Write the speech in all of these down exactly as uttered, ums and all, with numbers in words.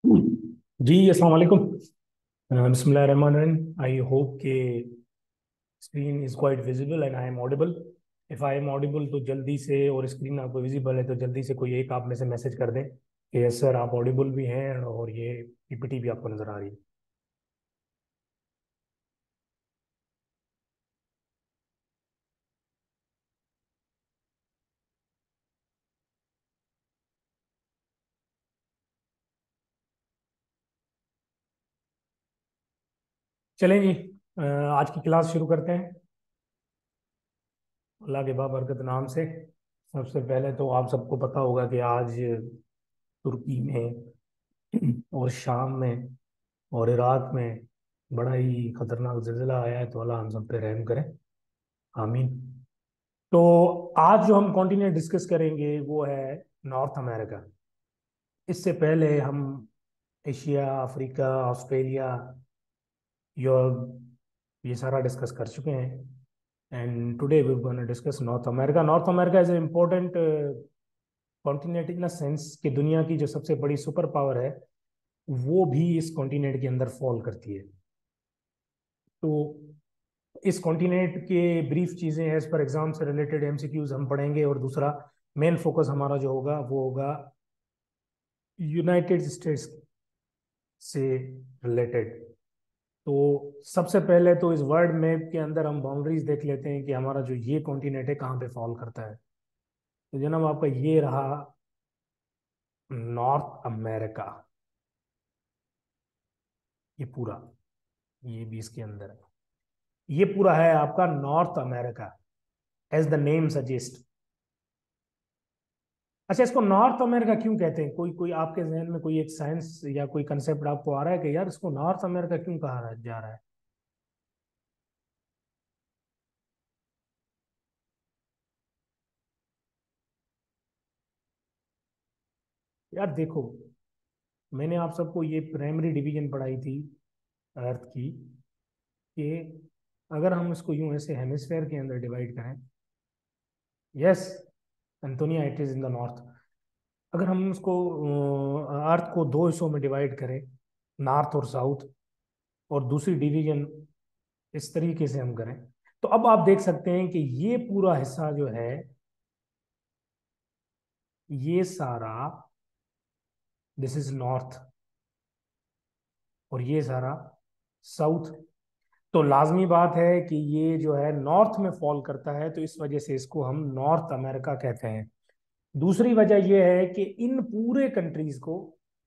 जी अस्सलाम वालेकुम। बिस्मिल्लाह रहमान रहीम। आई होप के screen is quite visible and I am audible. If I am audible तो जल्दी से, और स्क्रीन आपको विजिबल है तो जल्दी से कोई एक आप में से मैसेज कर दें कि यस सर आप ऑडिबल भी हैं और ये पीपीटी भी आपको नजर आ रही है। चलें जी, अ, आज की क्लास शुरू करते हैं अल्लाह के बाबरकत नाम से। सबसे पहले तो आप सबको पता होगा कि आज तुर्की में और शाम में और इराक में बड़ा ही खतरनाक जिल्जिला आया है, तो अल्लाह हम सब पे रहम करें, आमीन। तो आज जो हम कॉन्टिनेंट डिस्कस करेंगे वो है नॉर्थ अमेरिका। इससे पहले हम एशिया, अफ्रीका, ऑस्ट्रेलिया, यूरोप, ये सारा डिस्कस कर चुके हैं। And today we gonna discuss North America. North America is a important continent in the sense कि दुनिया की जो सबसे बड़ी सुपर पावर है वो भी इस कॉन्टिनेंट के अंदर फॉल करती है। तो इस कॉन्टिनेंट के ब्रीफ चीजें एज पर एग्जाम से रिलेटेड एमसीक्यूज हम पढ़ेंगे, और दूसरा मेन फोकस हमारा जो होगा वो होगा यूनाइटेड स्टेट्स से रिलेटेड। तो सबसे पहले तो इस वर्ल्ड मैप के अंदर हम बाउंड्रीज देख लेते हैं कि हमारा जो ये कॉन्टिनेंट है कहाँ पे फॉल करता है। तो जनाब आपका ये रहा नॉर्थ अमेरिका, ये पूरा, ये भी इसके अंदर है। ये पूरा है आपका North America, as the name suggest. अच्छा, इसको नॉर्थ अमेरिका क्यों कहते हैं? कोई कोई आपके जहन में कोई एक साइंस या कोई कंसेप्ट आपको आ रहा है कि यार इसको नॉर्थ अमेरिका क्यों कहा जा रहा है? यार देखो, मैंने आप सबको ये प्राइमरी डिवीजन पढ़ाई थी अर्थ की, कि अगर हम इसको यूं ऐसे हेमिस्फेयर के अंदर डिवाइड करें, yes Antonia, it is in the north. अगर हम उसको अर्थ को दो हिस्सों में डिवाइड करें, नॉर्थ और साउथ, और दूसरी डिवीजन इस तरीके से हम करें, तो अब आप देख सकते हैं कि ये पूरा हिस्सा जो है, ये सारा, दिस इज नॉर्थ, और ये सारा साउथ। तो लाजमी बात है कि ये जो है नॉर्थ में फॉल करता है, तो इस वजह से इसको हम नॉर्थ अमेरिका कहते हैं। दूसरी वजह यह है कि इन पूरे कंट्रीज को,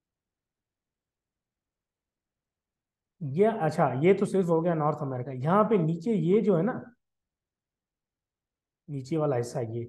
ये अच्छा ये तो सिर्फ हो गया नॉर्थ अमेरिका। यहाँ पे नीचे ये जो है ना, नीचे वाला हिस्सा, ये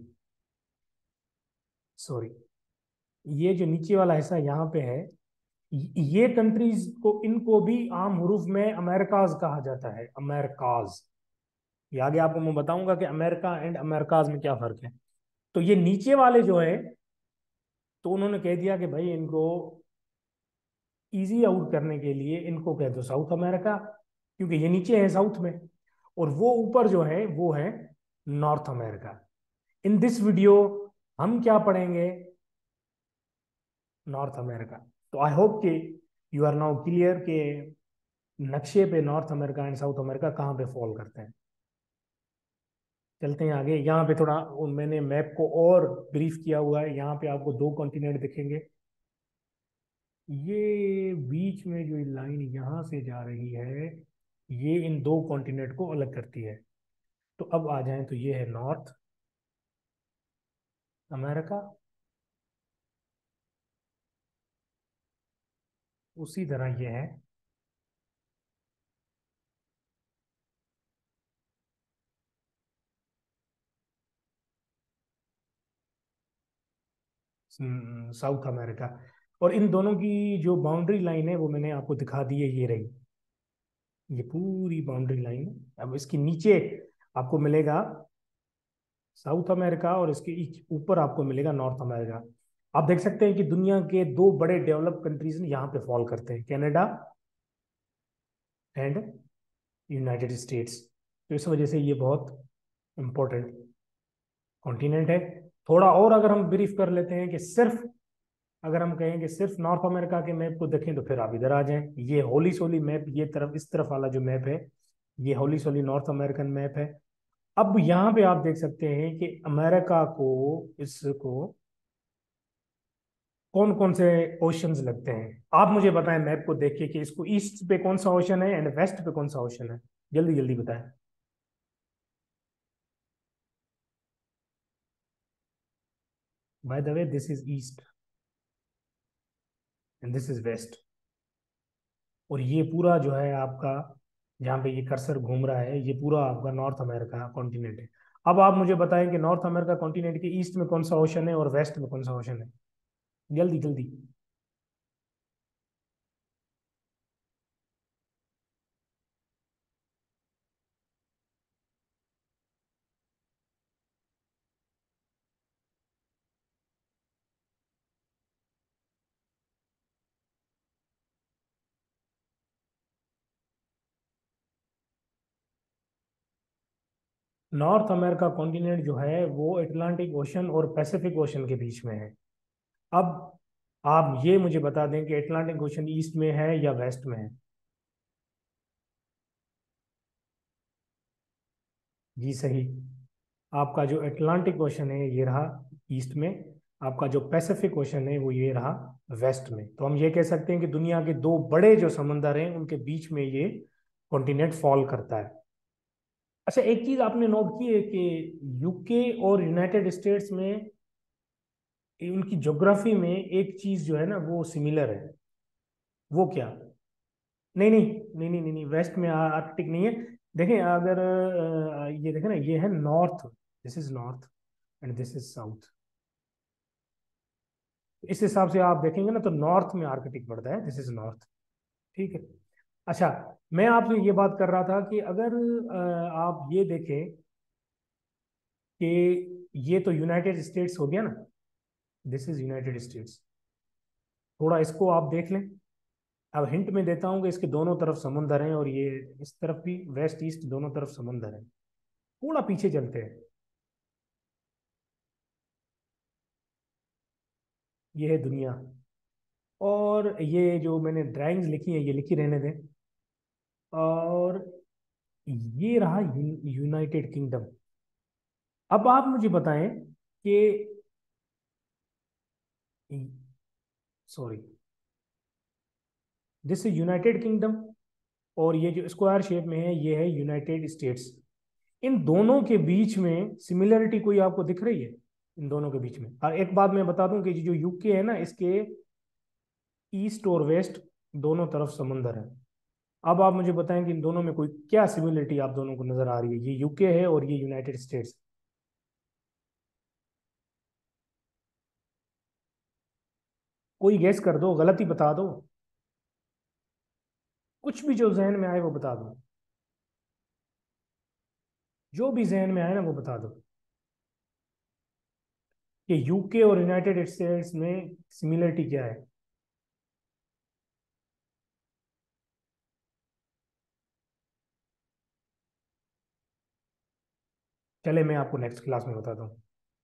सॉरी, ये जो नीचे वाला हिस्सा यहाँ पे है, ये कंट्रीज को, इनको भी आम हुरूफ में अमेरिकाज कहा जाता है, अमेरिकाज। ये आगे आपको मैं बताऊंगा कि अमेरिका एंड अमेरिकाज में क्या फर्क है। तो ये नीचे वाले जो है, तो उन्होंने कह दिया कि भाई इनको इजी आउट करने के लिए इनको कह दो साउथ अमेरिका, क्योंकि ये नीचे है साउथ में, और वो ऊपर जो है वो है North America. In this video हम क्या पढ़ेंगे? North America. तो आई होप कि यू आर नाउ क्लियर के नक्शे पे North America and South America कहाँ पे फॉल करते हैं। चलते हैं आगे। यहाँ पे थोड़ा मैंने मैप को और ब्रीफ किया हुआ है। यहाँ पे आपको दो कॉन्टिनेंट दिखेंगे। ये बीच में जो लाइन यहाँ से जा रही है, ये इन दो कॉन्टिनेंट को अलग करती है। तो अब आ जाएं तो ये है नॉर्थ अमेरिका, उसी तरह ये है साउथ अमेरिका। और इन दोनों की जो बाउंड्री लाइन है वो मैंने आपको दिखा दी है, ये रही, ये पूरी बाउंड्री लाइन। अब इसके नीचे आपको मिलेगा साउथ अमेरिका, और इसके ऊपर आपको मिलेगा नॉर्थ अमेरिका। आप देख सकते हैं कि दुनिया के दो बड़े डेवलप कंट्रीज यहाँ पे फॉल करते हैं, कनाडा एंड यूनाइटेड स्टेट्स। तो इस वजह से ये बहुत इंपॉर्टेंट कॉन्टिनेंट है। थोड़ा और अगर हम ब्रीफ कर लेते हैं कि सिर्फ अगर हम कहें कि सिर्फ नॉर्थ अमेरिका के मैप को देखें तो फिर आप इधर आ जाएं, ये होली सोली मैप, ये तरफ इस तरफ वाला जो मैप है ये wholly solely North American map है। अब यहाँ पे आप देख सकते हैं कि अमेरिका को, इसको कौन कौन से ओशंस लगते हैं। आप मुझे बताएं मैप को देख के कि इसको ईस्ट पे कौन सा ओशन है एंड वेस्ट पे कौन सा ओशन है। जल्दी जल्दी बताएं। By the way this is east and this is west. और ये पूरा जो है आपका, जहाँ पे ये कर्सर घूम रहा है, ये पूरा आपका नॉर्थ अमेरिका कॉन्टिनेंट है। अब आप मुझे बताएं कि नॉर्थ अमेरिका कॉन्टिनेंट के ईस्ट में कौन सा ओशन है और वेस्ट में कौन सा ओशन है। जल्दी जल्दी। नॉर्थ अमेरिका कॉन्टिनेंट जो है वो अटलांटिक ओशन और पैसिफिक ओशन के बीच में है। अब आप ये मुझे बता दें कि अटलांटिक ओशन ईस्ट में है या वेस्ट में है। जी सही। आपका जो अटलांटिक ओशन है ये रहा ईस्ट में, आपका जो पैसिफिक ओशन है वो ये रहा वेस्ट में। तो हम ये कह सकते हैं कि दुनिया के दो बड़े जो समंदर हैं उनके बीच में ये कॉन्टिनेंट फॉल करता है। अच्छा, एक चीज आपने नोट की है कि यूके और यूनाइटेड स्टेट्स में उनकी ज्योग्राफी में एक चीज जो है ना वो सिमिलर है। वो क्या? नहीं नहीं नहीं नहीं नहीं, नहीं वेस्ट में आर्कटिक नहीं है। देखें अगर अ, ये देखें ना, ये है north, this is north and this is south. इस हिसाब से आप देखेंगे ना तो नॉर्थ में आर्कटिक पड़ता है, दिस इज नॉर्थ। ठीक है। अच्छा, मैं आपसे ये बात कर रहा था कि अगर अ, आप ये देखें कि ये तो यूनाइटेड स्टेट्स हो गया ना, दिस इज यूनाइटेड स्टेट्स। थोड़ा इसको आप देख लें। अब हिंट में देता हूँ कि इसके दोनों तरफ समुंदर हैं और ये इस तरफ भी वेस्ट ईस्ट दोनों तरफ समुंदर है। थोड़ा पीछे चलते हैं। ये है दुनिया। और ये जो मैंने ड्राइंग्स लिखी है ये लिखी रहने दें। और ये रहा यूनाइटेड किंगडम। अब आप मुझे बताएं कि, sorry, this is United Kingdom और ये जो स्क्वायर शेप में है ये है यूनाइटेड स्टेट्स। इन दोनों के बीच में सिमिलरिटी कोई आपको दिख रही है? इन दोनों के बीच में, और एक बात मैं बता दूं कि जो यूके है ना इसके ईस्ट और वेस्ट दोनों तरफ समुंदर है। अब आप मुझे बताएं कि इन दोनों में कोई क्या सिमिलरिटी आप दोनों को नजर आ रही है। ये यूके है और ये यूनाइटेड स्टेट्स। कोई गेस कर दो, गलती बता दो। कुछ भी जो जहन में आए वो बता दो। जो भी जहन में आए ना वो बता दो कि यूके और यूनाइटेड स्टेट्स में सिमिलरिटी क्या है। चले मैं आपको नेक्स्ट क्लास में बताता हूँ।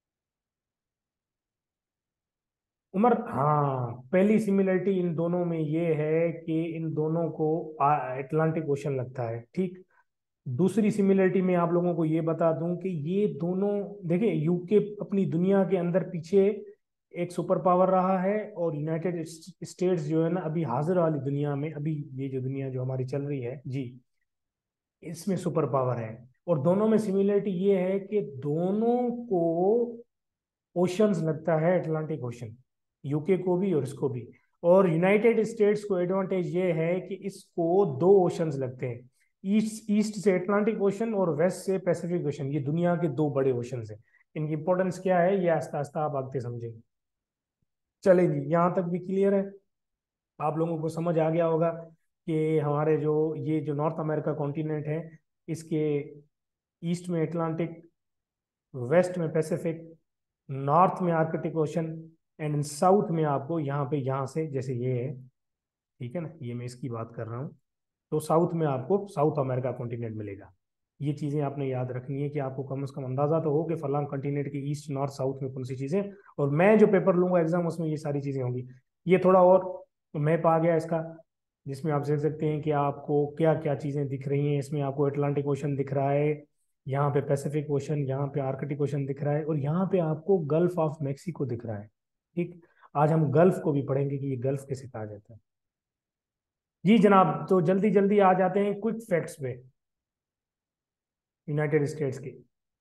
उमर, हाँ, पहली सिमिलरिटी इन दोनों में ये है कि इन दोनों को अटलांटिक ओशन लगता है। ठीक। दूसरी सिमिलरिटी में आप लोगों को ये बता दूं कि ये दोनों, देखिए यूके अपनी दुनिया के अंदर पीछे एक सुपर पावर रहा है और यूनाइटेड स्टेट्स जो है ना अभी हाजिर वाली दुनिया में, अभी ये जो दुनिया जो हमारी चल रही है जी, इसमें सुपर पावर है। और दोनों में सिमिलरिटी ये है कि दोनों को ओशंस लगता है, अटलांटिक ओशन, यूके को भी और इसको भी। और यूनाइटेड स्टेट्स को एडवांटेज ये है कि इसको दो ओशंस लगते हैं, ईस्ट ईस्ट से अटलांटिक ओशन और वेस्ट से पैसिफिक ओशन। ये दुनिया के दो बड़े ओशन हैं। इनकी इंपॉर्टेंस क्या है ये आस्ता आस्ता आप आगे समझेंगे। चले जी, यहाँ तक भी क्लियर है? आप लोगों को समझ आ गया होगा कि हमारे जो ये जो नॉर्थ अमेरिका कॉन्टिनेंट है इसके ईस्ट में अटलांटिक, वेस्ट में पैसिफिक, नॉर्थ में आर्कटिक ओशन एंड साउथ में आपको यहाँ पे, यहाँ से जैसे ये है, ठीक है ना, ये मैं इसकी बात कर रहा हूँ, तो साउथ में आपको साउथ अमेरिका कॉन्टिनेंट मिलेगा। ये चीजें आपने याद रखनी है कि आपको कम से कम अंदाजा तो हो कि फलां कंटिनेंट के ईस्ट नॉर्थ साउथ में कौन सी चीजें, और मैं जो पेपर लूंगा एग्जाम उसमें ये सारी चीजें होंगी। ये थोड़ा और मैप आ गया इसका, जिसमें आप देख सकते हैं कि आपको क्या क्या चीजें दिख रही हैं। इसमें आपको अटलांटिक ओशन दिख रहा है, यहाँ पे पैसिफिक ओशन, यहाँ पे आर्कटिक ओशन दिख रहा है, और यहाँ पे आपको गल्फ ऑफ मैक्सिको दिख रहा है। ठीक, आज हम गल्फ को भी पढ़ेंगे कि ये गल्फ कैसे कहा जाता है। जी जनाब, तो जल्दी जल्दी आ जाते हैं क्विक फैक्ट्स पे यूनाइटेड स्टेट्स के।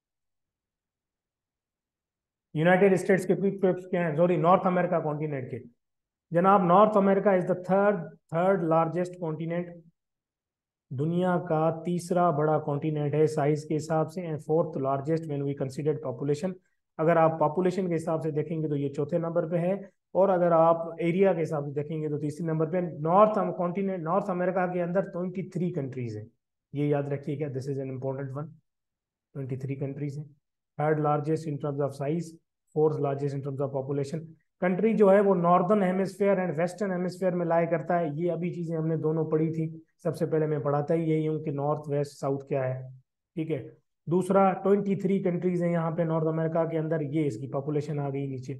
यूनाइटेड स्टेट्स के क्विक फैक्ट्स क्या हैं, सॉरी नॉर्थ अमेरिका कॉन्टिनेंट के। जनाब, North America is the third third largest continent, दुनिया का तीसरा बड़ा कॉन्टिनेंट है साइज के हिसाब से, and fourth largest when we consider population. अगर आप पॉपुलेशन के हिसाब से देखेंगे तो ये चौथे नंबर पे है, और अगर आप एरिया के हिसाब से देखेंगे तो तीसरे नंबर पे। नॉर्थ कॉन्टिनेंट नॉर्थ अमेरिका के अंदर ट्वेंटी थ्री कंट्रीज है, ये याद रखिएगा, this is an important one. Twenty three countries हैं। Third largest in terms of size, fourth largest in terms of population. Country जो है वो northern hemisphere and western hemisphere में लाई करता है। ये अभी चीजें हमने दोनों पढ़ी थी, सबसे पहले मैं पढ़ाता ही यही हूँ कि नॉर्थ वेस्ट साउथ क्या है। ठीक है। दूसरा, ट्वेंटी थ्री कंट्रीज हैं यहाँ पे नॉर्थ अमेरिका के अंदर, ये इसकी पॉपुलेशन आ गई नीचे,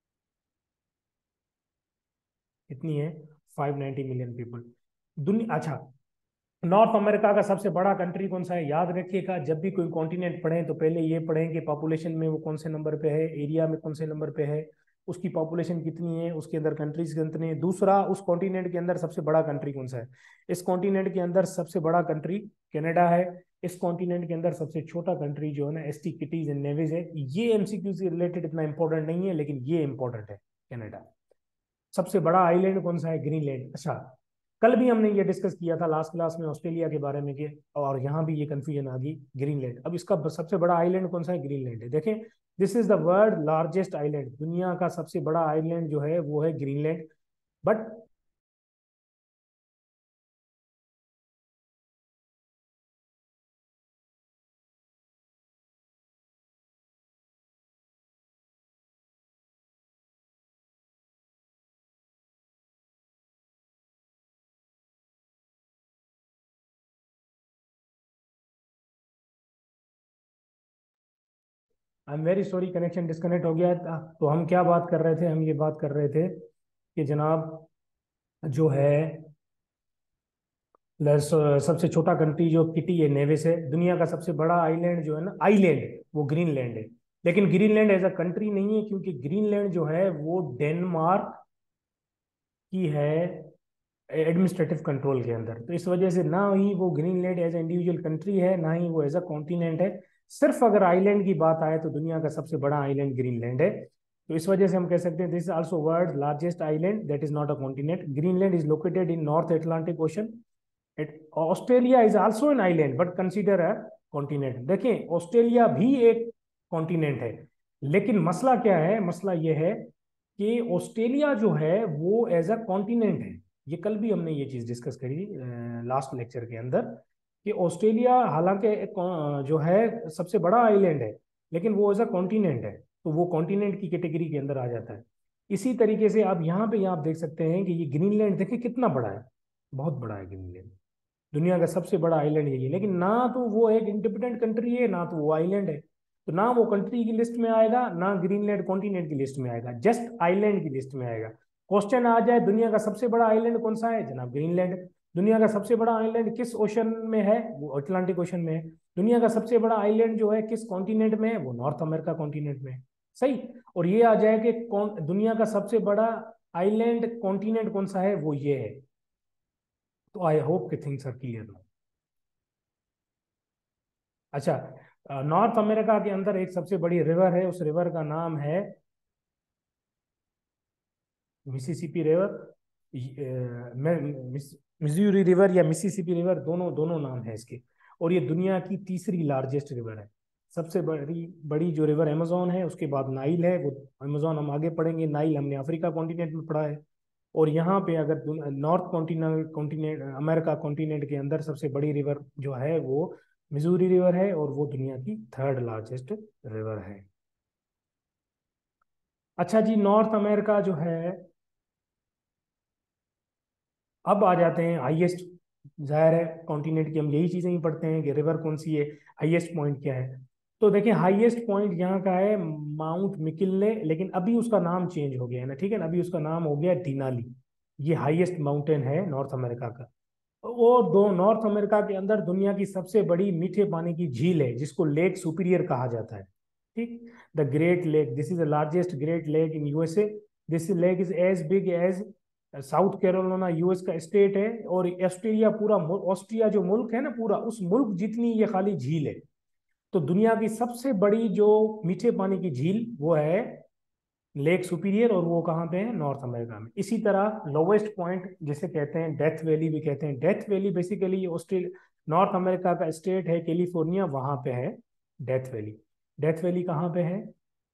कितनी है, फाइव नाइन्टी मिलियन पीपल दुनिया। अच्छा, नॉर्थ अमेरिका का सबसे बड़ा कंट्री कौन सा है, याद रखिएगा जब भी कोई कॉन्टिनेंट पढ़ें तो पहले ये पढ़ें कि पॉपुलेशन में वो कौन से नंबर पे है, एरिया में कौन से नंबर पे है, उसकी पॉपुलेशन कितनी है, उसके अंदर कंट्रीज कितने हैं। दूसरा, उस कॉन्टिनेंट के अंदर सबसे बड़ा कंट्री कौन सा है। इस कॉन्टिनेंट के अंदर सबसे बड़ा कंट्री कनाडा है। इस कॉन्टिनेंट के अंदर सबसे छोटा कंट्री जो है ना, S T Kitts and Nevis है। ये एमसीक्यू से रिलेटेड इतना इंपॉर्टेंट नहीं है, लेकिन ये इंपॉर्टेंट है, कनाडा। सबसे बड़ा आइलैंड कौन सा है, ग्रीनलैंड। अच्छा, कल भी हमने ये डिस्कस किया था लास्ट क्लास में ऑस्ट्रेलिया के बारे में, कि और यहाँ भी ये कंफ्यूजन आ गई, ग्रीनलैंड। अब इसका सबसे बड़ा आइलैंड कौन सा है, ग्रीनलैंड है। देखें, this is the world largest island, दुनिया का सबसे बड़ा आइलैंड जो है वो है Greenland. But I am very sorry, connection disconnect हो गया था। तो हम क्या बात कर रहे थे, हम ये बात कर रहे थे कि जनाब जो है लस- सबसे छोटा कंट्री जो किटी है, नेविस है। दुनिया का सबसे बड़ा आइलैंड जो है ना, आइलैंड, वो ग्रीनलैंड है। लेकिन ग्रीनलैंड एज अ कंट्री नहीं है, क्योंकि ग्रीनलैंड जो है वो डेनमार्क की है एडमिनिस्ट्रेटिव कंट्रोल के अंदर। तो इस वजह से ना ही वो Greenland as a individual country है, ना ही वो एज अ कॉन्टिनेंट है। सिर्फ अगर आइलैंड की बात आए तो दुनिया का सबसे बड़ा आइलैंड ग्रीनलैंड है। तो इस वजह से हम कह सकते हैं this is also world largest island that is not a continent. Greenland is located in North Atlantic Ocean. Australia is also an island but consider a continent. देखें, ऑस्ट्रेलिया भी एक कॉन्टिनेंट है, लेकिन मसला क्या है, मसला ये है कि ऑस्ट्रेलिया जो है वो एज अ कॉन्टिनेंट है। ये कल भी हमने ये चीज डिस्कस करी लास्ट लेक्चर के अंदर, कि ऑस्ट्रेलिया हालांकि एक, अ, जो है सबसे बड़ा आइलैंड है, लेकिन वो एज अ कॉन्टिनेंट है, तो वो कॉन्टिनेंट की कैटेगरी के अंदर आ जाता है। इसी तरीके से आप यहाँ पे यहाँ आप देख सकते हैं कि ये ग्रीनलैंड देखिए कितना बड़ा है, बहुत बड़ा है ग्रीनलैंड, दुनिया का सबसे बड़ा आइलैंड यही है। लेकिन ना तो वो एक इंडिपेंडेंट कंट्री है, ना तो वो आइलैंड है। तो ना वो कंट्री की लिस्ट में आएगा, ना ग्रीनलैंड कॉन्टिनेंट की लिस्ट में आएगा, जस्ट आइलैंड की लिस्ट में आएगा। क्वेश्चन आ जाए दुनिया का सबसे बड़ा आइलैंड कौन सा है, जनाब ग्रीनलैंड। दुनिया का सबसे बड़ा आइलैंड किस ओशन में है, वो अटलांटिक ओशन में है। दुनिया का सबसे बड़ा आइलैंड जो है किस कॉन्टिनेंट में है, वो नॉर्थ अमेरिका कॉन्टिनेंट में है। सही। और ये आ जाए कि कौन दुनिया का सबसे बड़ा आइलैंड कॉन्टिनेंट कौन सा है, वो ये है। तो आई होप कि थिंग्स आर क्लियर। अच्छा, नॉर्थ अमेरिका के अंदर एक सबसे बड़ी रिवर है, उस रिवर का नाम है मिसिसिपी रिवर, मिजूरी रिवर या मिसिसिपी रिवर, दोनों दोनों नाम है इसके। और ये दुनिया की तीसरी लार्जेस्ट रिवर है। सबसे बड़ी बड़ी जो रिवर अमेजोन है, उसके बाद नाइल है, वो अमेजोन हम आगे पढ़ेंगे, नाइल हमने अफ्रीका कॉन्टिनेंट में पढ़ा है। और यहाँ पे अगर north continent continent America continent के अंदर सबसे बड़ी रिवर जो है वो मिजूरी रिवर है, और वो दुनिया की थर्ड लार्जेस्ट रिवर है। अच्छा जी, नॉर्थ अमेरिका जो है, अब आ जाते हैं हाईएस्ट जाहिर है कॉन्टिनेंट की हम यही चीजें ही पढ़ते हैं कि रिवर कौन सी है, हाईएस्ट पॉइंट क्या है। तो देखिए हाईएस्ट पॉइंट यहाँ का है माउंट मिकिल्ले, लेकिन अभी उसका नाम चेंज हो गया है ना, ठीक है ना, अभी उसका नाम हो गया दिनाली। ये हाईएस्ट माउंटेन है नॉर्थ अमेरिका का। वो दो नॉर्थ अमेरिका के अंदर दुनिया की सबसे बड़ी मीठे पानी की झील है जिसको लेक सुपीरियर कहा जाता है। ठीक, the great lake, this is the largest great lake in USA. This lake is as big as South Carolina, US का स्टेट है। और ऑस्ट्रेलिया पूरा, ऑस्ट्रिया जो मुल्क है ना पूरा, उस मुल्क जितनी ये खाली झील है। तो दुनिया की सबसे बड़ी जो मीठे पानी की झील वो है लेक सुपीरियर, और वो कहाँ पे है, नॉर्थ अमेरिका में। इसी तरह लोवेस्ट पॉइंट जिसे कहते हैं डेथ वैली भी कहते हैं, death valley basically Australia North America का स्टेट है कैलिफोर्निया, वहां पे है डेथ वैली। डेथ वैली कहाँ पे है?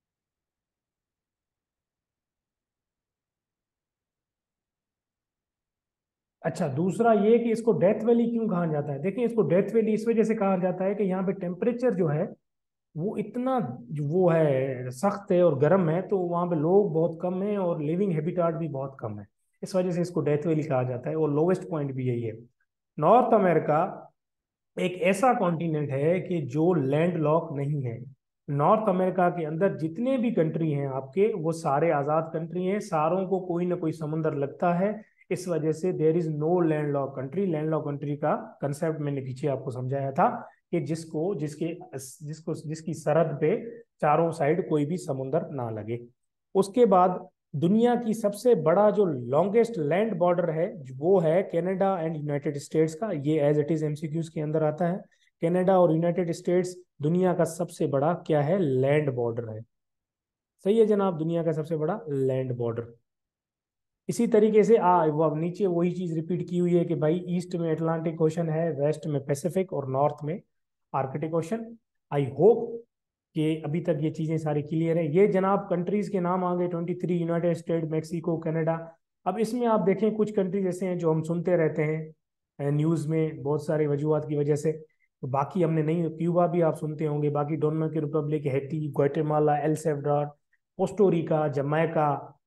अच्छा, दूसरा ये कि इसको डेथ वैली क्यों कहा जाता है। देखिए इसको डेथ वैली इस वजह से कहा जाता है कि यहाँ पे टेम्परेचर जो है वो इतना जो वो है सख्त है और गर्म है, तो वहाँ पे लोग बहुत कम हैं और लिविंग हैबिटाट भी बहुत कम है। इस वजह से इसको डेथ वैली कहा जाता है, और लोवेस्ट पॉइंट भी यही है। नॉर्थ अमेरिका एक ऐसा कॉन्टिनेंट है कि जो लैंड लॉक नहीं है। नॉर्थ अमेरिका के अंदर जितने भी कंट्री हैं आपके, वो सारे आज़ाद कंट्री हैं, सारों को कोई ना कोई समुंदर लगता है। इस वजह से there is no land lock country. Land lock country का कंसेप्ट मैंने पीछे आपको समझाया था कि जिसको जिसके जिसको जिसकी सरहद पे चारों साइड कोई भी समुंदर ना लगे। उसके बाद दुनिया की सबसे बड़ा जो लॉन्गेस्ट लैंड बॉर्डर है वो है कनाडा एंड यूनाइटेड स्टेट्स का। ये एज इट इज एमसीक्यूज के अंदर आता है। कनाडा और यूनाइटेड स्टेट्स दुनिया का सबसे बड़ा क्या है, लैंड बॉर्डर है। सही है जनाब, दुनिया का सबसे बड़ा लैंड बॉर्डर। इसी तरीके से आ वो अब नीचे वही चीज रिपीट की हुई है कि भाई ईस्ट में अटलांटिक ओशन है, वेस्ट में पैसिफिक, और नॉर्थ में आर्कटिक ओशन। आई होप कि अभी तक ये चीजें सारी क्लियर है। ये जनाब कंट्रीज के नाम आ गए twenty three, United State, Mexico, Canada. अब इसमें आप देखें कुछ कंट्रीज ऐसे हैं जो हम सुनते रहते हैं न्यूज में बहुत सारी वजूहत की वजह से, तो बाकी हमने नहीं। क्यूबा भी आप सुनते होंगे, बाकी Dominican Republic, Haiti, Guatemala, El Salvador, Costa Rica, Jamaica,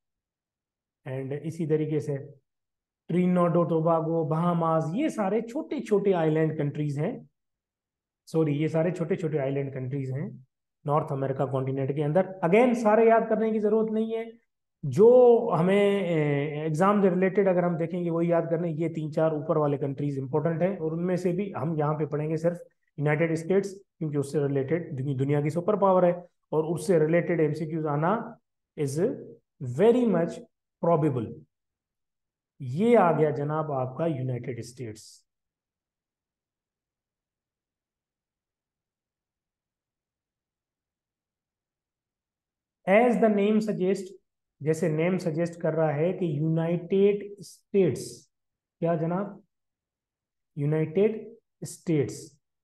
and इसी तरीके से ट्रिनिडाद टोबागो, बहामास, ये सारे छोटे छोटे आइलैंड कंट्रीज हैं। सॉरी, ये सारे छोटे छोटे आइलैंड कंट्रीज हैं नॉर्थ अमेरिका कॉन्टिनेंट के अंदर। अगेन सारे याद करने की जरूरत नहीं है। जो हमें एग्जाम से रिलेटेड अगर हम देखेंगे वही याद करने, ये तीन चार ऊपर वाले कंट्रीज इंपॉर्टेंट है, और उनमें से भी हम यहाँ पे पढ़ेंगे सिर्फ यूनाइटेड स्टेट्स, क्योंकि उससे रिलेटेड दुनिया की सुपर पावर है, और उससे रिलेटेड एमसीक्यूज आना इज वेरी मच प्रोबेबल। ये आ गया जनाब आपका United States. As the name suggest, जैसे नेम सजेस्ट कर रहा है कि यूनाइटेड स्टेट्स, क्या जनाब, यूनाइटेड स्टेट्स।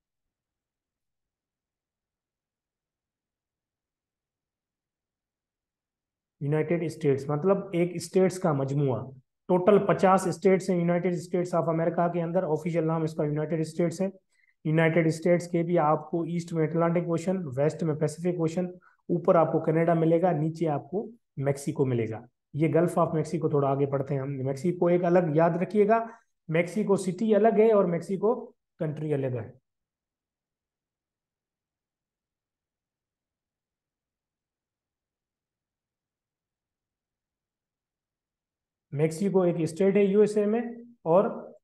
यूनाइटेड स्टेट्स मतलब एक स्टेट्स का मजमुआ। टोटल पचास स्टेट्स हैं यूनाइटेड स्टेट्स ऑफ अमेरिका के अंदर, ऑफिशियल नाम इसका यूनाइटेड स्टेट्स है। यूनाइटेड स्टेट्स के भी आपको ईस्ट में अटलांटिक ओशन, वेस्ट में पैसिफिक ओशन, ऊपर आपको कनाडा मिलेगा, नीचे आपको मैक्सिको मिलेगा। ये गल्फ ऑफ मैक्सिको थोड़ा आगे पढ़ते हैं हम। मैक्सिको एक अलग याद रखिएगा, मैक्सिको सिटी अलग है और मैक्सिको कंट्री अलग है। मैक्सिको एक स्टेट है यूएसए में, और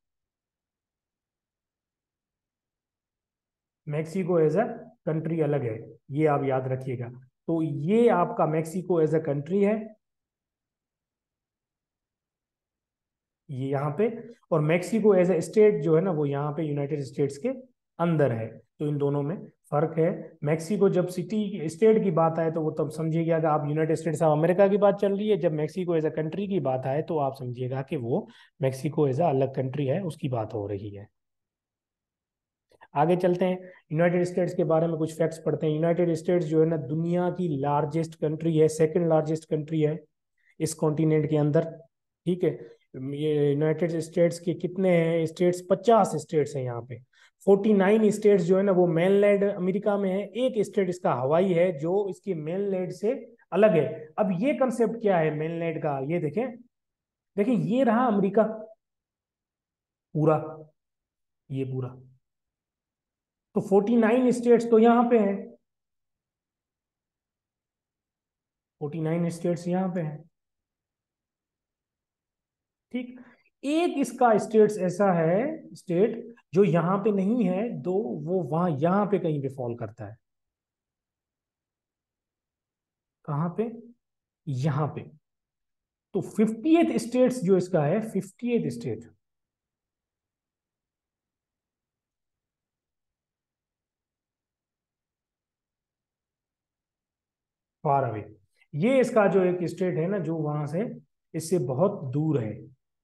मैक्सिको एज अ कंट्री अलग है। ये आप याद रखिएगा। तो ये आपका मैक्सिको एज अ कंट्री है, ये यहाँ पे। और मैक्सिको एज ए स्टेट जो है ना, वो यहाँ पे यूनाइटेड स्टेट्स के अंदर है। तो इन दोनों में फर्क है। मैक्सिको जब सिटी स्टेट की बात आए तो वो तब समझिएगा कि आप यूनाइटेड स्टेट्स ऑफ अमेरिका की बात चल रही है। जब मैक्सिको एज अ कंट्री की बात आए तो आप समझिएगा कि वो मैक्सिको एज अ अलग कंट्री है, उसकी बात हो रही है। आगे चलते हैं, यूनाइटेड स्टेट्स के बारे में कुछ फैक्ट्स पढ़ते हैं। यूनाइटेड स्टेट्स जो है ना दुनिया की लार्जेस्ट कंट्री है, सेकंड लार्जेस्ट कंट्री है इस कॉन्टिनेंट के अंदर। ठीक है, ये यूनाइटेड स्टेट्स के कितने हैं स्टेट्स, पचास स्टेट्स हैं यहाँ पे। फोर्टी नाइन स्टेट्स जो है ना वो मेनलैंड अमेरिका में है। एक स्टेट इसका हवाई है जो इसके मेनलैंड से अलग है। अब ये कंसेप्ट क्या है मेनलैंड का, ये देखें। देखिए ये रहा अमेरिका पूरा, ये पूरा। तो फोर्टी नाइन स्टेट्स तो यहाँ पे हैं, फोर्टी नाइन स्टेट्स यहाँ पे हैं। ठीक। एक इसका स्टेट्स ऐसा है, स्टेट जो यहाँ पे नहीं है, दो वो वहां यहाँ पे कहीं पे फॉल करता है। कहाँ पे? यहाँ पे। तो फिफ्टियथ स्टेट्स जो इसका है, फिफ्टियथ स्टेट फार अवे, ये इसका जो एक स्टेट है ना, जो वहां से इससे बहुत दूर है।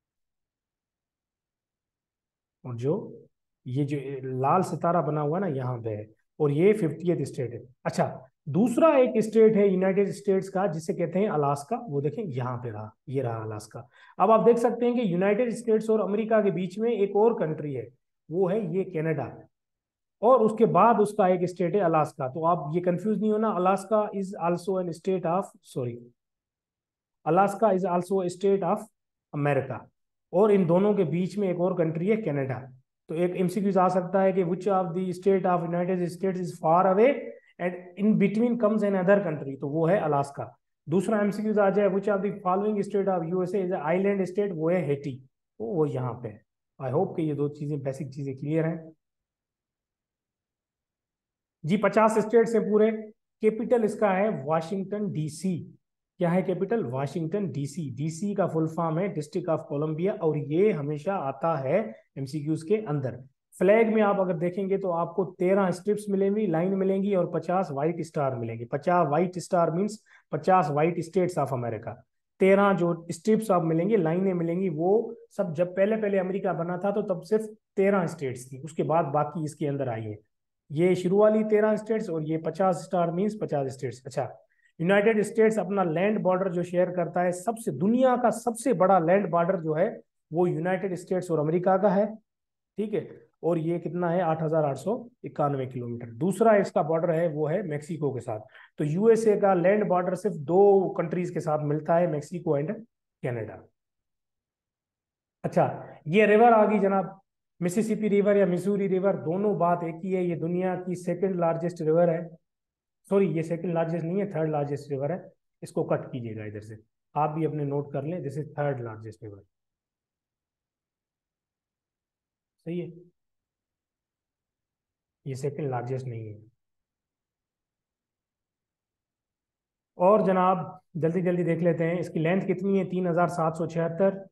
और जो ये जो लाल सितारा बना हुआ ना यहाँ पे है, और ये फिफ्टियथ स्टेट है। अच्छा, दूसरा एक स्टेट है यूनाइटेड स्टेट्स का जिसे कहते हैं अलास्का, वो देखें यहाँ पे रहा, ये रहा अलास्का। अब आप देख सकते हैं कि यूनाइटेड स्टेट्स और अमेरिका के बीच में एक और कंट्री है, वो है ये कनाडा। और उसके बाद उसका एक स्टेट है अलास्का। तो आप ये कंफ्यूज नहीं होना, Alaska is also an state of, sorry, Alaska is also state of America. और इन दोनों के बीच में एक और कंट्री है कनाडा। तो एक एमसीक्यूज आ सकता है कि which of the state of United States is far away and in between comes an other country, तो वो है अलास्का। दूसरा एमसीक्यूज आ जाए, which of the following state of USA is island state, वो है हेटी, तो वो यहाँ पे है। आई होप कि ये दो चीजें, बेसिक चीजें क्लियर हैं। जी पचास स्टेट से पूरे। कैपिटल इसका है वाशिंगटन डीसी। क्या है कैपिटल? Washington DC. डीसी का फुल फॉर्म है डिस्ट्रिक्ट ऑफ कोलंबिया, और ये हमेशा आता है एमसीक्यूज के अंदर। फ्लैग में आप अगर देखेंगे तो आपको तेरह स्ट्रिप्स मिलेंगी, लाइन मिलेंगी, और पचास व्हाइट स्टार मिलेंगे। पचास व्हाइट स्टार मीन्स पचास व्हाइट स्टेट्स ऑफ अमेरिका। तेरह जो स्ट्रिप्स आप मिलेंगे, लाइनें मिलेंगी, वो सब जब पहले पहले अमेरिका बना था तो तब सिर्फ तेरह स्टेट्स थी, उसके बाद बाकी इसके अंदर आई है। ये शुरू वाली तेरह स्टेट्स, और ये पचास स्टार मीन्स पचास स्टेट्स। अच्छा, यूनाइटेड स्टेट्स अपना लैंड बॉर्डर जो शेयर करता है, सबसे दुनिया का सबसे बड़ा लैंड बॉर्डर जो है वो यूनाइटेड स्टेट्स और अमेरिका का है। ठीक है। और ये कितना है? आठ हजार आठ सौ इक्यानवे किलोमीटर। दूसरा इसका बॉर्डर है वो है मेक्सिको के साथ। तो यूएसए का लैंड बॉर्डर सिर्फ दो कंट्रीज के साथ मिलता है, मेक्सिको एंड कनाडा। अच्छा, ये रिवर आ गई जनाब, मिसिसिपी रिवर या मिसूरी रिवर, दोनों बात एक ही है, ये दुनिया की सेकंड लार्जेस्ट रिवर है। सॉरी, ये सेकंड लार्जेस्ट नहीं है, थर्ड लार्जेस्ट रिवर है। इसको कट कीजिएगा इधर से, आप भी अपने नोट कर लें, this is third largest river. सही है, ये सेकंड लार्जेस्ट नहीं है। और जनाब जल्दी जल्दी देख लेते हैं, इसकी लेंथ कितनी है? तीन हजार सात सौ छिहत्तर।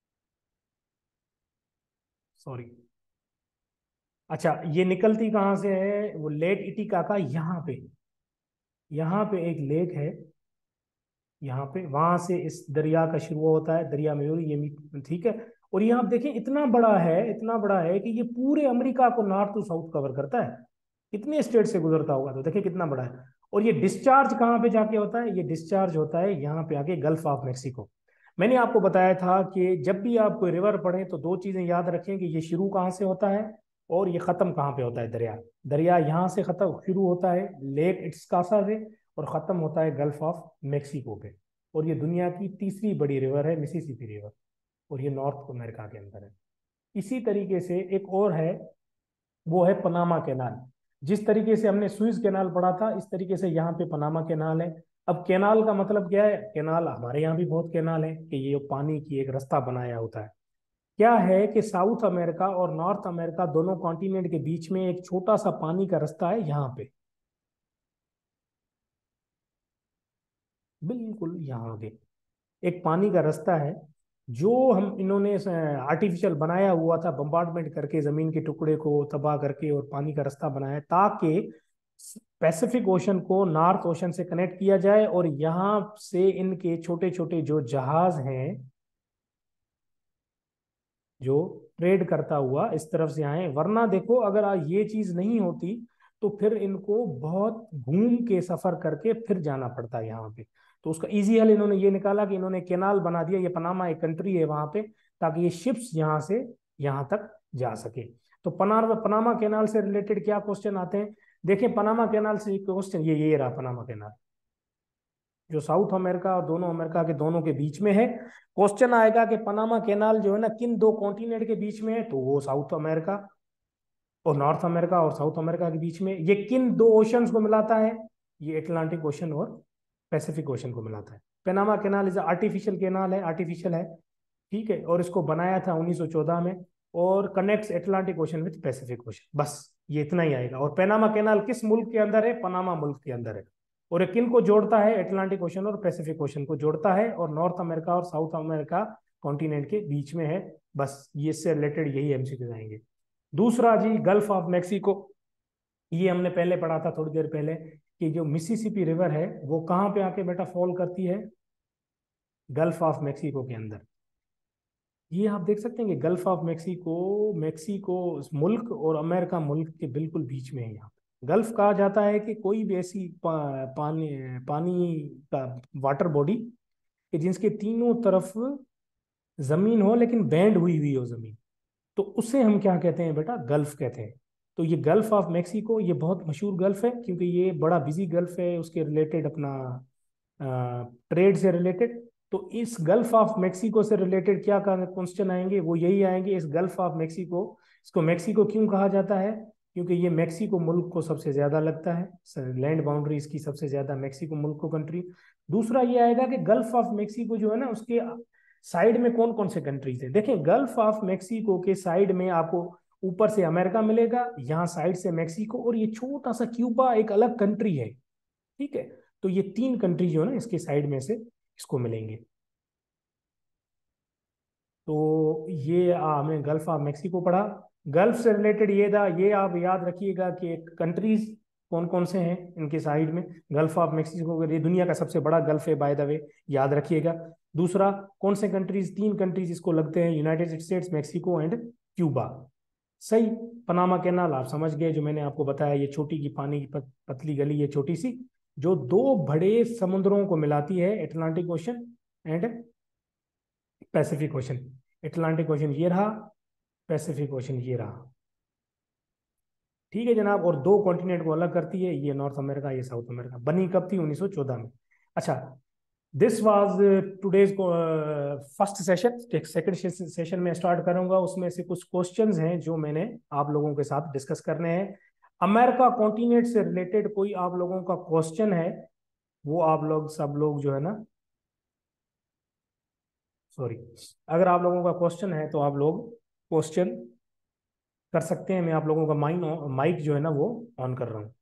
सॉरी। अच्छा, ये निकलती कहाँ से है? वो लेक इटिकाका, यहाँ पे, यहाँ पे एक लेक है, यहाँ पे, वहां से इस दरिया का शुरू होता है, दरिया मयूरी, ये मी- ठीक है। और ये आप देखें, इतना बड़ा है, इतना बड़ा है कि ये पूरे अमेरिका को नॉर्थ टू साउथ कवर करता है। कितने स्टेट से गुजरता होगा, तो देखिए कितना बड़ा है। और ये डिस्चार्ज कहाँ पे जाके होता है? ये डिस्चार्ज होता है यहाँ पे आके, गल्फ ऑफ मेक्सिको। मैंने आपको बताया था कि जब भी आप कोई रिवर पढ़े तो दो चीजें याद रखें, कि ये शुरू कहाँ से होता है और ये खत्म कहाँ पे होता है। दरिया, दरिया यहाँ से खत्म शुरू होता है लेक इट्सकासा से, और खत्म होता है गल्फ ऑफ मेक्सिको पे। और ये दुनिया की तीसरी बड़ी रिवर है, मिसिसिपी रिवर, और ये नॉर्थ अमेरिका के अंदर है। इसी तरीके से एक और है, वो है पनामा कैनाल। जिस तरीके से हमने सुइज कैनाल पढ़ा था, इस तरीके से यहाँ पे पनामा कैनाल है। अब कैनाल का मतलब क्या है? कैनाल, हमारे यहाँ भी बहुत कैनाल है, कि ये पानी की एक रास्ता बनाया होता है। क्या है कि साउथ अमेरिका और नॉर्थ अमेरिका दोनों कॉन्टिनेंट के बीच में एक छोटा सा पानी का रास्ता है यहाँ पे, बिल्कुल यहाँ आगे एक पानी का रास्ता है, जो हम इन्होंने आर्टिफिशियल बनाया हुआ था, बम्बार्डमेंट करके जमीन के टुकड़े को तबाह करके, और पानी का रास्ता बनाया ताकि पैसिफिक ओशन को नॉर्थ ओशन से कनेक्ट किया जाए, और यहाँ से इनके छोटे छोटे जो जहाज हैं, जो ट्रेड करता हुआ इस तरफ से आए। वरना देखो, अगर ये चीज नहीं होती तो फिर इनको बहुत घूम के सफर करके फिर जाना पड़ता है यहाँ पे। तो उसका इजी हल इन्होंने ये निकाला कि इन्होंने कैनाल बना दिया, ये पनामा एक कंट्री है वहां पे, ताकि ये शिप्स यहाँ से यहाँ तक जा सके। तो पनामा पनामा कैनाल से रिलेटेड क्या क्वेश्चन आते हैं? देखिए, पनामा कैनाल से क्वेश्चन ये ये रहा, पनामा कैनाल जो साउथ अमेरिका और दोनों अमेरिका के दोनों के बीच में है। क्वेश्चन आएगा कि पनामा कैनाल जो है ना, किन दो कॉन्टिनेंट के बीच में है? तो वो साउथ अमेरिका, और नॉर्थ अमेरिका और साउथ अमेरिका के बीच में। ये किन दो ओशंस को मिलाता है? ये अटलांटिक ओशन और पैसिफिक ओशन को मिलाता है। Panama canal is artificial canal है, आर्टिफिशियल है, ठीक है, और इसको बनाया था उन्नीस सौ चौदह में, और connects Atlantic Ocean with Pacific Ocean. बस ये इतना ही आएगा। और पनामा कैनाल किस मुल्क के अंदर है? पनामा मुल्क के अंदर है। और ये किन को जोड़ता है? अटलांटिक ओशन और पैसिफिक ओशन को जोड़ता है, और नॉर्थ अमेरिका और साउथ अमेरिका कॉन्टिनेंट के बीच में है। बस ये इससे रिलेटेड यही एमसीक्यू आएंगे। दूसरा जी, गल्फ ऑफ मैक्सिको। ये हमने पहले पढ़ा था थोड़ी देर पहले कि जो मिसिसिपी रिवर है वो कहाँ पे आके बेटा फॉल करती है? गल्फ ऑफ मैक्सिको के अंदर। ये आप देख सकते हैं कि गल्फ ऑफ मैक्सिको, मैक्सिको मुल्क और अमेरिका मुल्क के बिल्कुल बीच में है। यहाँ गल्फ कहा जाता है कि कोई भी ऐसी पा, पानी पानी का वाटर बॉडी कि जिसके तीनों तरफ जमीन हो लेकिन बैंड हुई हुई हो जमीन, तो उसे हम क्या कहते हैं बेटा? गल्फ कहते हैं। तो ये गल्फ ऑफ मैक्सिको ये बहुत मशहूर गल्फ है क्योंकि ये बड़ा बिजी गल्फ है, उसके रिलेटेड अपना ट्रेड से रिलेटेड। तो इस गल्फ ऑफ मैक्सिको से रिलेटेड क्या क्वेश्चन आएंगे? वो यही आएंगे, इस गल्फ ऑफ मैक्सिको, इसको मैक्सिको क्यों कहा जाता है? क्योंकि ये मैक्सिको मुल्क को सबसे ज्यादा लगता है, लैंड बाउंड्री इसकी सबसे ज्यादा मैक्सिको मुल्क को कंट्री। दूसरा ये आएगा कि गल्फ ऑफ मैक्सिको जो है ना, उसके साइड में कौन कौन से कंट्रीज है? देखें, गल्फ ऑफ मैक्सिको के साइड में आपको ऊपर से अमेरिका मिलेगा, यहाँ साइड से मैक्सिको, और ये छोटा सा क्यूबा एक अलग कंट्री है, ठीक है। तो ये तीन कंट्री जो है ना इसके साइड में से इसको मिलेंगे। तो ये आ, हमने गल्फ ऑफ मैक्सिको पढ़ा। गल्फ से रिलेटेड ये था, ये आप याद रखिएगा कि कंट्रीज कौन कौन से हैं इनके साइड में। गल्फ ऑफ मैक्सिको, ये दुनिया का सबसे बड़ा गल्फ है बाय द वे, याद रखिएगा। दूसरा, कौन से कंट्रीज, तीन कंट्रीज इसको लगते हैं, United States, Mexico and Cuba. सही। पनामा कैनाल आप समझ गए, जो मैंने आपको बताया, ये छोटी की पानी की पत, पतली गली, ये छोटी सी जो दो बड़े समुद्रों को मिलाती है, Atlantic Ocean and Pacific Ocean. Atlantic Ocean ये रहा, पैसिफिक ओशन ये रहा, ठीक है जनाब। और दो कॉन्टिनेंट को अलग करती है, ये नॉर्थ अमेरिका, ये साउथ अमेरिका। बनी कब थी? उन्नीस सौ चौदह में। अच्छा, this was today's first session. Second session में स्टार्ट करूंगा, उसमें से कुछ क्वेश्चंस हैं जो मैंने आप लोगों के साथ डिस्कस करने हैं। अमेरिका कॉन्टिनेंट से रिलेटेड कोई आप लोगों का क्वेश्चन है, वो आप लोग सब लोग जो है ना, सॉरी, अगर आप लोगों का क्वेश्चन है तो आप लोग क्वेश्चन कर सकते हैं। मैं आप लोगों का माइक माइक जो है ना वो ऑन कर रहा हूँ।